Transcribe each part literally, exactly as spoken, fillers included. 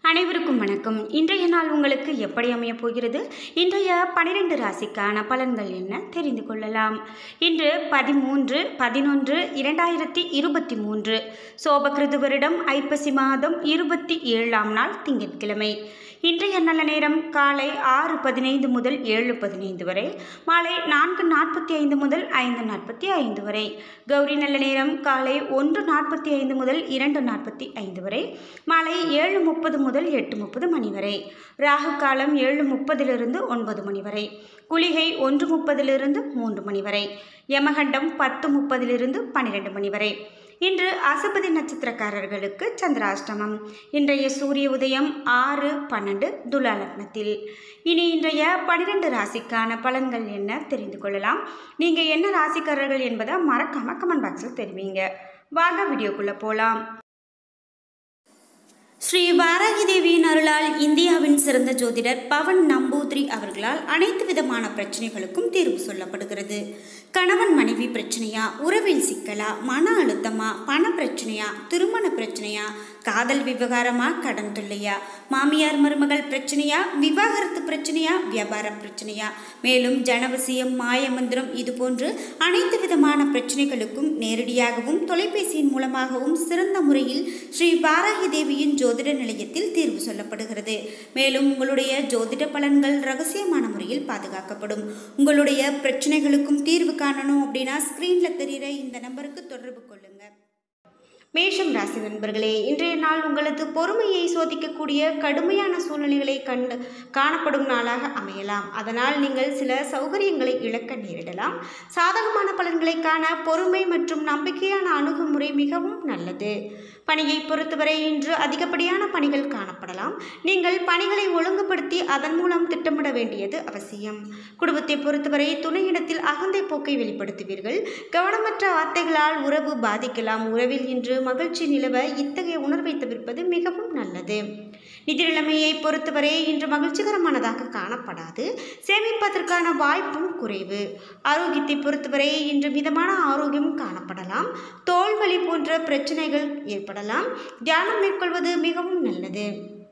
அனைவருக்கும் வணக்கம். இன்றைய நாள் உங்களுக்கு எப்படி அமையப் போகிறது? இன்றைய பனிரெண்டு ராசிக்கான பலன்கள் என்ன தெரிந்து கொள்ளலாம். இன்று பதிமூன்று பதினொன்று இரண்டாயிரத்தி இருபத்தி மூன்று சோபகிருது வருடம் ஐப்பசி மாதம் இருபத்தி ஏழாம் நாள் திங்கட்கிழமை. இன்றைய நல்ல நேரம் காலை ஆறு பதினைந்து முதல் ஏழு பதினைந்து வரை, மாலை நான்கு நாற்பத்தி ஐந்து முதல் ஐந்து நாற்பத்தி ஐந்து வரை. கௌரி நல்ல நேரம் காலை ஒன்று நாற்பத்தி ஐந்து முதல் இரண்டு நாற்பத்தி ஐந்து வரை, மாலை ஏழு முப்பது முதல் எட்டு முப்பது மணி வரை. ராகு காலம் ஏழு முப்பதிலிருந்து ஒன்பது மணி வரை. குளிகை ஒன்று முப்பதிலிருந்து மூன்று மணி வரை. யமகண்டம் பத்து முப்பதிலிருந்து பன்னிரெண்டு மணி வரை. இன்று அசுபதி நட்சத்திரக்காரர்களுக்கு சந்திராஷ்டமம். இன்றைய சூரிய உதயம் ஆறு பன்னெண்டு துலா லக்னத்தில். இனி இன்றைய பனிரெண்டு ராசிக்கான பலன்கள் என்ன தெரிந்து கொள்ளலாம். நீங்கள் என்ன ராசிக்காரர்கள் என்பதை மறக்காமல் கமெண்ட் பாக்ஸில் தெரிவிங்க. வாங்க வீடியோக்குள்ளே போகலாம். ஸ்ரீ வாராகி தேவியின் அருளால் இந்தியாவின் சிறந்த ஜோதிடர் பவன் நம்பூதிரி அவர்களால் அனைத்து விதமான பிரச்சனைகளுக்கும் தீர்வு சொல்லப்படுகிறது. கணவன் மனைவி பிரச்சனையா, உறவில் சிக்கலா, மன அழுத்தமா, பண பிரச்சனையா, திருமண பிரச்சனையா, காதல் விவகாரமா, கடன் தொல்லையா, மாமியார் மருமகள் பிரச்சனையா, விவாகரத்து பிரச்சனையா, வியாபார பிரச்சனையா, மேலும் ஜனவசியம், மாயமந்திரம் இது போன்று அனைத்து விதமான பிரச்சனைகளுக்கும் நேரடியாகவும் தொலைபேசியின் மூலமாகவும் சிறந்த முறையில் ஸ்ரீ வாராகி தேவியின் ஜோதிட நிலையத்தில் தீர்வு சொல்லப்படுகிறது. மேலும் உங்களுடைய ஜோதிட பலன்கள் ரகசியமான முறையில் பாதுகாக்கப்படும். உங்களுடைய பிரச்சனைகளுக்கும் தீர்வு காணணும் அப்படின்னா ஸ்கிரீன்ல தெரிகிற இந்த நம்பருக்கு தொடர்பு கொள்ளுங்க. மேஷம் ராசி நண்பர்களே, இன்றைய நாள் உங்களது பொறுமையை சோதிக்கக்கூடிய கடுமையான சூழ்நிலைகளை கண்டு காணப்படும் நாளாக அமையலாம். அதனால் நீங்கள் சில சௌகரியங்களை இழக்க நேரிடலாம். சாதகமான பலன்களை காண பொறுமை மற்றும் நம்பிக்கையான அணுகுமுறை மிகவும் நல்லது. பணியை பொறுத்தவரை இன்று அதிகப்படியான பணிகள் காணப்படலாம். நீங்கள் பணிகளை ஒழுங்குபடுத்தி அதன் மூலம் திட்டமிட வேண்டியது அவசியம். குடும்பத்தை பொறுத்தவரை துணையிடத்தில் அகந்தை போக்கை வெளிப்படுத்துவீர்கள். கவனமற்ற வார்த்தைகளால் உறவு பாதிக்கலாம். உறவில் இன்று மகிழ்ச்சி நிலவ இத்தகைய உணர்வை தவிர்ப்பது மிகவும் நல்லது. நிதி நிலைமையை பொறுத்தவரை இன்று மகிழ்ச்சிகரமானதாக காணப்படாது. சேமிப்பதற்கான வாய்ப்பும் குறைவு. ஆரோக்கியத்தை பொறுத்தவரை இன்று மிதமான ஆரோக்கியம் காணப்படலாம். தோல்வலி போன்ற பிரச்சனைகள் ஏற்படலாம். தியானம் மேற்கொள்வது மிகவும் நல்லது.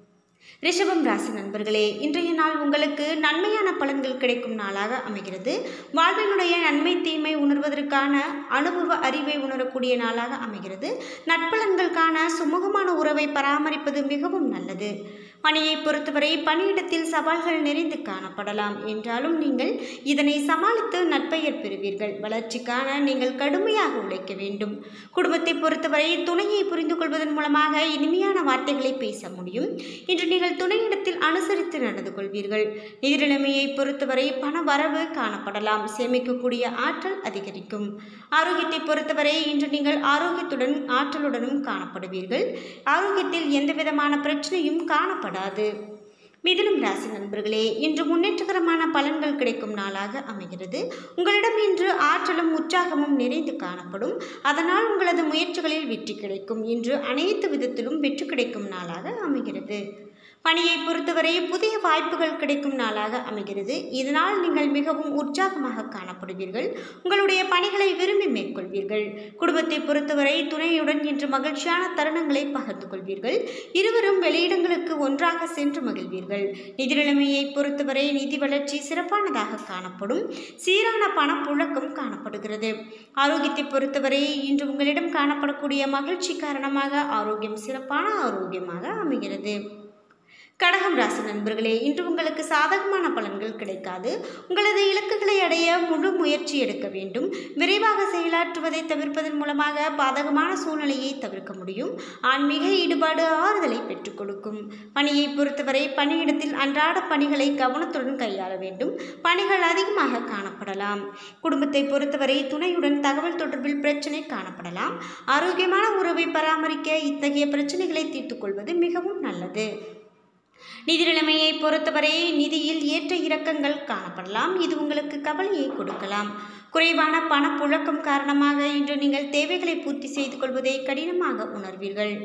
ரிஷபம் ராசி நண்பர்களே, இன்றைய நாள் உங்களுக்கு நன்மையான பலன்கள் கிடைக்கும் நாளாக அமைகிறது. வாழ்வினுடைய நன்மை தீமை உணர்வதற்கான அனுபவ அறிவை உணரக்கூடிய நாளாக அமைகிறது. நட்பலன்களுக்கான சுமூகமான உறவை பராமரிப்பது மிகவும் நல்லது. பணியை பொறுத்தவரை பணியிடத்தில் சவால்கள் நிறைந்து காணப்படலாம். என்றாலும் நீங்கள் இதனை சமாளித்து நற்பெயர் பெறுவீர்கள். வளர்ச்சிக்கான நீங்கள் கடுமையாக உழைக்க வேண்டும். குடும்பத்தை பொறுத்தவரை துணையை புரிந்து கொள்வதன் மூலமாக இனிமையான வார்த்தைகளை பேச முடியும். இன்று நீங்கள் துணையிடத்தில் அனுசரித்து நடந்து கொள்வீர்கள். நிதி நிலைமையை பொறுத்தவரை பண வரவு காணப்படலாம். சேமிக்கக்கூடிய ஆற்றல் அதிகரிக்கும். ஆரோக்கியத்தை பொறுத்தவரை இன்று நீங்கள் ஆரோக்கியத்துடன் ஆற்றலுடனும் காணப்படுவீர்கள். ஆரோக்கியத்தில் எந்த விதமான பிரச்சனையும் காணப்படாது. மிதுனம் ராசி நண்பர்களே, இன்று முன்னேற்றகரமான பலன்கள் கிடைக்கும் நாளாக அமைகிறது. உங்களிடம் இன்று ஆற்றலும் உற்சாகமும் நிறைந்து காணப்படும். அதனால் உங்களது முயற்சிகளில் வெற்றி கிடைக்கும். இன்று அனைத்து விதத்திலும் வெற்றி கிடைக்கும் நாளாக அமைகிறது. பணியை பொறுத்தவரை புதிய வாய்ப்புகள் கிடைக்கும் நாளாக அமைகிறது. இதனால் நீங்கள் மிகவும் உற்சாகமாக காணப்படுவீர்கள். உங்களுடைய பணிகளை விரும்பி மேற்கொள்வீர்கள். குடும்பத்தை பொறுத்தவரை துணையுடன் இன்று மகிழ்ச்சியான தருணங்களை பகிர்ந்து கொள்வீர்கள். இருவரும் வெளியிடங்களுக்கு ஒன்றாக சென்று மகிழ்வீர்கள். நிதி நிலைமையை பொறுத்தவரை நிதி வளர்ச்சி சிறப்பானதாக காணப்படும். சீரான பணப்புழக்கம் காணப்படுகிறது. ஆரோக்கியத்தை பொறுத்தவரை இன்று உங்களிடம் காணப்படக்கூடிய மகிழ்ச்சி காரணமாக ஆரோக்கியம் சிறப்பான ஆரோக்கியமாக அமைகிறது. கடகம் ராசி நண்பர்களே, இன்று உங்களுக்கு சாதகமான பலன்கள் கிடைக்காது. உங்களது இலக்குகளை அடைய முழு முயற்சி எடுக்க வேண்டும். விரைவாக செயலாற்றுவதை தவிர்ப்பதன் மூலமாக பாதகமான சூழ்நிலையை தவிர்க்க முடியும். ஆன்மீக ஈடுபாடு ஆறுதலை பெற்றுக் கொடுக்கும். பணியை பொறுத்தவரை பணியிடத்தில் அன்றாட பணிகளை கவனத்துடன் கையாள வேண்டும். பணிகள் அதிகமாக காணப்படலாம். குடும்பத்தை பொறுத்தவரை துணையுடன் தகவல் தொடர்பில் பிரச்சனை காணப்படலாம். ஆரோக்கியமான உறவை பராமரிக்க இத்தகைய பிரச்சனைகளை தீர்த்துக் கொள்வது மிகவும் நல்லது. நிதி நிலைமையை பொறுத்தவரை நிதியில் ஏற்ற இறக்கங்கள் காணப்படலாம். இது உங்களுக்கு கவலையை கொடுக்கலாம். குறைவான பணப்புழக்கம் காரணமாக இன்று நீங்கள் தேவைகளை பூர்த்தி செய்து கொள்வதை கடினமாக உணர்வீர்கள்.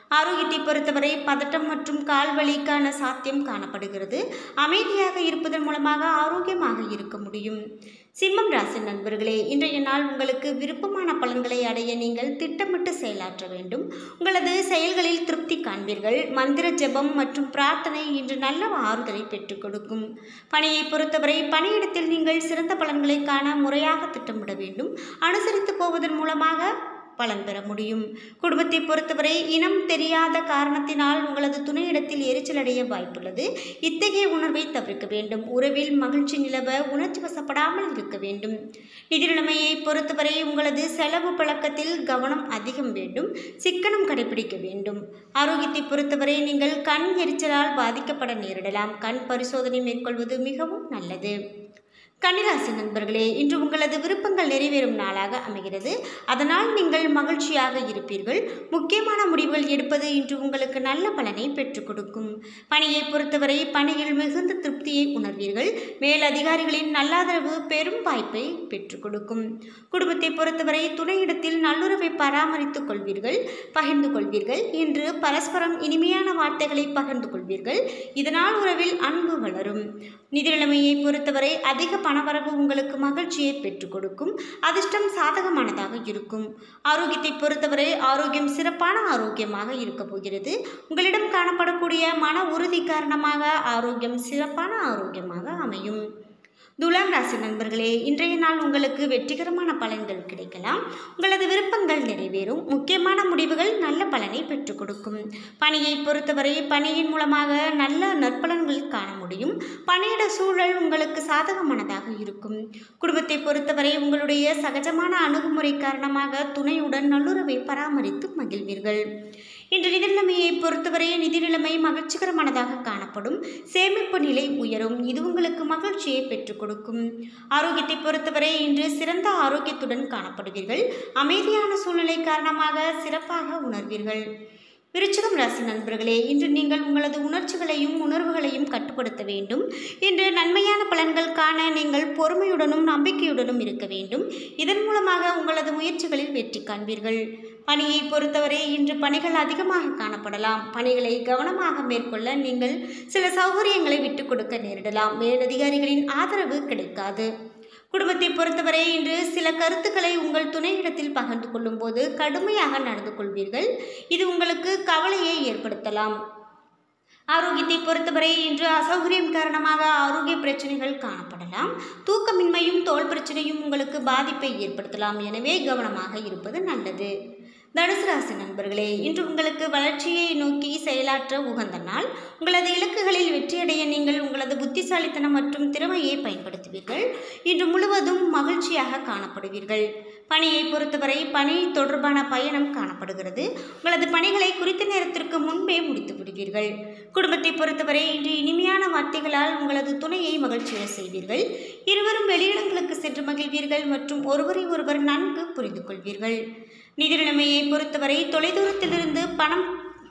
ஆரோக்கியத்தை பொறுத்தவரை பதட்டம் மற்றும் கால்வலிக்கான சாத்தியம் காணப்படுகிறது. அமைதியாக இருப்பதன் மூலமாக ஆரோக்கியமாக இருக்க முடியும். சிம்மம் ராசி நண்பர்களே, இன்றைய நாள் உங்களுக்கு விருப்பமான பலன்களை அடைய நீங்கள் திட்டமிட்டு செயலாற்ற வேண்டும். உங்களது செயல்களில் திருப்தி காண்பீர்கள். மந்திர ஜெபம் மற்றும் பிரார்த்தனை இன்று நல்ல ஆறுதலை பெற்றுக் கொடுக்கும். பணியை பொறுத்தவரை பணியிடத்தில் நீங்கள் சிறந்த பலன்களை காண முறையாக திட்டமிட வேண்டும். அனுசரித்து போவதன் மூலமாக பலன் பெற முடியும். குடும்பத்தை பொறுத்தவரை இனம் தெரியாத காரணத்தினால் உங்களது துணையிடத்தில் எரிச்சல் அடைய வாய்ப்புள்ளது. இத்தகைய உணர்வை தவிர்க்க வேண்டும். உறவில் மகிழ்ச்சி நிலவ உணர்ச்சி வசப்படாமல் இருக்க வேண்டும். நிதி நிலைமையை பொறுத்தவரை உங்களது செலவு பழக்கத்தில் கவனம் அதிகம் வேண்டும். சிக்கனம் கடைபிடிக்க வேண்டும். ஆரோக்கியத்தை பொறுத்தவரை நீங்கள் கண் எரிச்சலால் பாதிக்கப்பட நேரிடலாம். கண் பரிசோதனை மேற்கொள்வது மிகவும் நல்லது. கன்னிராசி நண்பர்களே, இன்று உங்களது விருப்பங்கள் நிறைவேறும் நாளாக அமைகிறது. அதனால் நீங்கள் மகிழ்ச்சியாக இருப்பீர்கள். முக்கியமான முடிவுகள் எடுப்பது இன்று உங்களுக்கு நல்ல பலனை பெற்றுக் கொடுக்கும். பணியை பொறுத்தவரை பணியில் மிகுந்த திருப்தியை உணர்வீர்கள். மேலதிகாரிகளின் நல்லாதரவு பெரும் வாய்ப்பை பெற்றுக் கொடுக்கும். குடும்பத்தை பொறுத்தவரை துணையிடத்தில் நல்லுறவை பராமரித்துக் கொள்வீர்கள், பகிர்ந்து கொள்வீர்கள். இன்று பரஸ்பரம் இனிமையான வார்த்தைகளை பகிர்ந்து கொள்வீர்கள். இதனால் உறவில் அன்பு வளரும். நிதி நிலைமையை பொறுத்தவரை அதிக பணவரவு உங்களுக்கு மகிழ்ச்சியை பெற்றுக் கொடுக்கும். அதிர்ஷ்டம் சாதகமானதாக இருக்கும். ஆரோக்கியத்தை பொறுத்தவரை ஆரோக்கியம் சிறப்பான ஆரோக்கியமாக இருக்க போகிறது. உங்களிடம் காணப்படக்கூடிய மன உறுதி காரணமாக ஆரோக்கியம் சிறப்பான ஆரோக்கியமாக அமையும். துலாம் ராசி நண்பர்களே, இன்றைய நாள் உங்களுக்கு வெற்றிகரமான பலன்கள் கிடைக்கலாம். உங்களது விருப்பங்கள் நிறைவேறும். முக்கியமான முடிவுகள் நல்ல பலனை பெற்றுக் கொடுக்கும். பணியை பொறுத்தவரை பணியின் மூலமாக நல்ல நற்பலன்கள் காண முடியும். பணியிட சூழல் உங்களுக்கு சாதகமானதாக இருக்கும். குடும்பத்தை பொறுத்தவரை உங்களுடைய சகஜமான அணுகுமுறை காரணமாக துணையுடன் நல்லுறவை பராமரித்து மகிழ்வீர்கள். இன்று நிதி நிலைமையை பொறுத்தவரை நிதி நிலைமை மகிழ்ச்சிகரமானதாக காணப்படும். சேமிப்பு நிலை உயரும். இது உங்களுக்கு மகிழ்ச்சியை பெற்றுக் கொடுக்கும். ஆரோக்கியத்தை பொறுத்தவரை இன்று சிறந்த ஆரோக்கியத்துடன் காணப்படுவீர்கள். அமைதியான சூழ்நிலை காரணமாக சிறப்பாக உணர்வீர்கள். விருச்சிகம் ராசி நண்பர்களே, இன்று நீங்கள் உங்களது உணர்ச்சிகளையும் உணர்வுகளையும் கட்டுப்படுத்த வேண்டும். இன்று நன்மையான பலன்கள் காண நீங்கள் பொறுமையுடனும் நம்பிக்கையுடனும் இருக்க வேண்டும். இதன் மூலமாக உங்களது முயற்சிகளில் வெற்றி காண்பீர்கள். பணியை பொறுத்தவரை இன்று பணிகள் அதிகமாக காணப்படலாம். பணிகளை கவனமாக மேற்கொள்ள நீங்கள் சில சௌகரியங்களை விட்டுக் கொடுக்க நேரிடலாம். மேலதிகாரிகளின் ஆதரவு கிடைக்காது. குடும்பத்தை பொறுத்தவரை இன்று சில கருத்துக்களை உங்கள் துணையிடத்தில் பகிர்ந்து கொள்ளும் போது கடுமையாக நடந்து கொள்வீர்கள். இது உங்களுக்கு கவலையை ஏற்படுத்தலாம். ஆரோக்கியத்தை பொறுத்தவரை இன்று அசௌகரியம் காரணமாக ஆரோக்கிய பிரச்சனைகள் காணப்படலாம். தூக்கமின்மையும் தோல் பிரச்சனையும் உங்களுக்கு பாதிப்பை ஏற்படுத்தலாம். எனவே கவனமாக இருப்பது நல்லது. தனுசு ராசி நண்பர்களே, இன்று உங்களுக்கு வளர்ச்சியை நோக்கி செயலாற்ற உகந்த நாள். உங்களது இலக்குகளில் வெற்றியடைய நீங்கள் உங்களது புத்திசாலித்தனம் மற்றும் திறமையை பயன்படுத்துவீர்கள். இன்று முழுவதும் மகிழ்ச்சியாக காணப்படுவீர்கள். பணியை பொறுத்தவரை பணி தொடர்பான பயணம் காணப்படுகிறது. உங்களது பணிகளை குறித்த நேரத்திற்கு முன்பே முடித்து விடுவீர்கள். குடும்பத்தை பொறுத்தவரை இன்று இனிமையான வார்த்தைகளால் உங்களது துணையை மகிழ்ச்சியை செய்வீர்கள். இருவரும் வெளியிடங்களுக்கு சென்று மகிழ்வீர்கள் மற்றும் ஒருவரை ஒருவர் நன்கு புரிந்து கொள்வீர்கள். நிதி நிலைமையை பொறுத்தவரை தொலைதூரத்திலிருந்து பணம்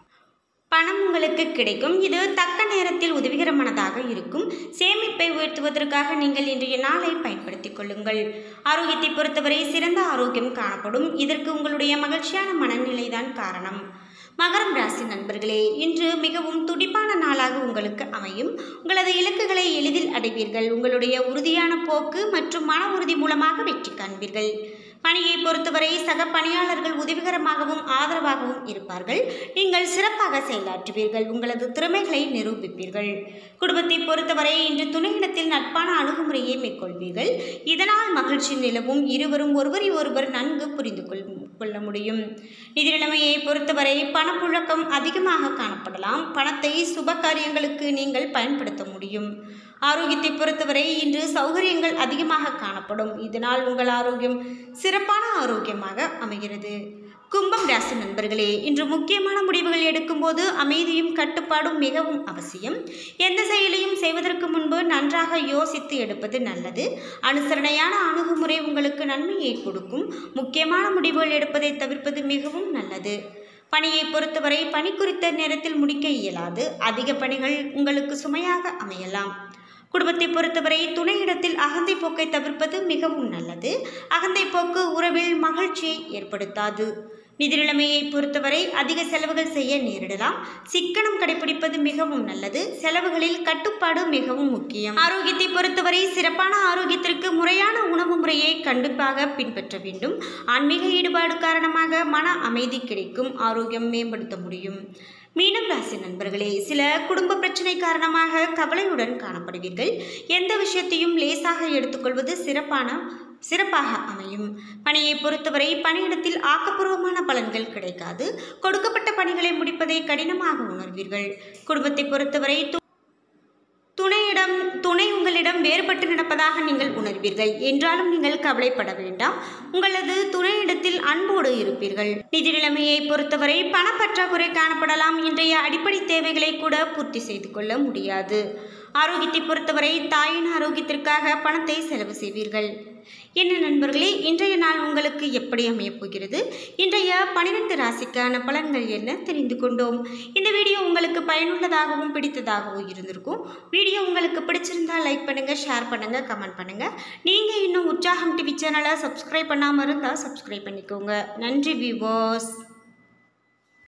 பணம் உங்களுக்கு கிடைக்கும். இது தக்க நேரத்தில் உதவிகரமானதாக இருக்கும். சேமிப்பை உயர்த்துவதற்காக நீங்கள் இன்றைய நாளை பயன்படுத்திக் கொள்ளுங்கள். ஆரோக்கியத்தை பொறுத்தவரை சிறந்த ஆரோக்கியம் காணப்படும். இதற்கு உங்களுடைய மகிழ்ச்சியான மனநிலைதான் காரணம். மகரம் ராசி நண்பர்களே, இன்று மிகவும் துடிப்பான நாளாக உங்களுக்கு அமையும். உங்களது இலக்குகளை எளிதில் அடைவீர்கள். உங்களுடைய உறுதியான போக்கு மற்றும் மன உறுதி மூலமாக வெற்றி காண்பீர்கள். பணியை பொறுத்தவரை சக பணியாளர்கள் உதவிகரமாகவும் ஆதரவாகவும் இருப்பார்கள். நீங்கள் சிறப்பாக செயலாற்றுவீர்கள். உங்களது திறமைகளை நிரூபிப்பீர்கள். குடும்பத்தை பொறுத்தவரை இன்று துணையிடத்தில் நட்பான அணுகுமுறையை மேற்கொள்வீர்கள். இதனால் மகிழ்ச்சி நிலவும். இருவரும் ஒருவரை ஒருவர் நன்கு புரிந்து கொள்ள முடியும். நிதி நிலைமையை பொறுத்தவரை பணப்புழக்கம் அதிகமாக காணப்படலாம். பணத்தை சுப காரியங்களுக்கு நீங்கள் பயன்படுத்த முடியும். ஆரோக்கியத்தை பொறுத்தவரை இன்று சௌகரியங்கள் அதிகமாக காணப்படும். இதனால் உங்கள் ஆரோக்கியம் சிறப்பான ஆரோக்கியமாக அமைகிறது. கும்பம் ராசி நண்பர்களே, இன்று முக்கியமான முடிவுகள் எடுக்கும்போது அமைதியும் கட்டுப்பாடும் மிகவும் அவசியம். எந்த செயலையும் செய்வதற்கு முன்பு நன்றாக யோசித்து எடுப்பது நல்லது. அனுசரணையான அணுகுமுறை உங்களுக்கு நன்மையை கொடுக்கும். முக்கியமான முடிவுகள் எடுப்பதை தவிர்ப்பது மிகவும் நல்லது. பணியை பொறுத்தவரை பணி குறித்த நேரத்தில் முடிக்க இயலாது. அதிக பணிகள் உங்களுக்கு சுமையாக அமையலாம். குடும்பத்தை பொறுத்தவரை துணையிடத்தில் அகந்தை போக்கை தவிர்ப்பது மிகவும் நல்லது. அகந்தை போக்கு உறவில் மகிழ்ச்சியை ஏற்படுத்தாது. நிதி நிலைமையை பொறுத்தவரை அதிக செலவுகள் செய்ய நேரிடலாம். சிக்கனம் கடைபிடிப்பது மிகவும் நல்லது. செலவுகளில் கட்டுப்பாடு மிகவும் முக்கியம். ஆரோக்கியத்தை பொறுத்தவரை சிறப்பான ஆரோக்கியத்திற்கு முறையான உணவு முறையை கண்டிப்பாக பின்பற்ற வேண்டும். ஆன்மீக ஈடுபாடு காரணமாக மன அமைதி கிடைக்கும். ஆரோக்கியம் மேம்படுத்த முடியும். மீனம் ராசி நண்பர்களே, சில குடும்ப பிரச்சனை காரணமாக கவலையுடன் காணப்படுவீர்கள். எந்த விஷயத்தையும் லேசாக எடுத்துக்கொள்வது சிறப்பான சிறப்பாக அமையும். பணியை பொறுத்தவரை பணியிடத்தில் ஆக்கப்பூர்வமான பலன்கள் கிடைக்காது. கொடுக்கப்பட்ட பணிகளை முடிப்பதை கடினமாக உணர்வீர்கள். குடும்பத்தை பொறுத்தவரை துணையிடம் துணை உங்களிடம் வேறுபட்டு நடப்பதாக நீங்கள் உணர்வீர்கள். என்றாலும் நீங்கள் கவலைப்பட வேண்டாம். உங்களது துணையிடத்தில் அன்போடு இருப்பீர்கள். நிதி நிலைமையை பொறுத்தவரை பணப்பற்றாக்குறை காணப்படலாம். இன்றைய அடிப்படை தேவைகளை கூட பூர்த்தி செய்து கொள்ள முடியாது. ஆரோக்கியத்தை பொறுத்தவரை தாயின் ஆரோக்கியத்திற்காக பணத்தை செலவு செய்வீர்கள். என்ன நண்பர்களே, இன்றைய நாள் உங்களுக்கு எப்படி அமையப் போகிறது? இன்றைய பனிரெண்டு ராசிக்கான பலன்கள் என்ன தெரிந்து கொண்டோம். இந்த வீடியோ உங்களுக்கு பயனுள்ளதாகவும் பிடித்ததாகவும் இருந்திருக்கும். வீடியோ உங்களுக்கு பிடிச்சிருந்தால் லைக் பண்ணுங்கள், ஷேர் பண்ணுங்கள், கமெண்ட் பண்ணுங்கள். நீங்கள் இன்னும் உற்சாகம் டிவி சேனலை சப்ஸ்கிரைப் பண்ணாமல் இருந்தால் சப்ஸ்கிரைப் பண்ணிக்கோங்க. நன்றி வியூவர்ஸ்.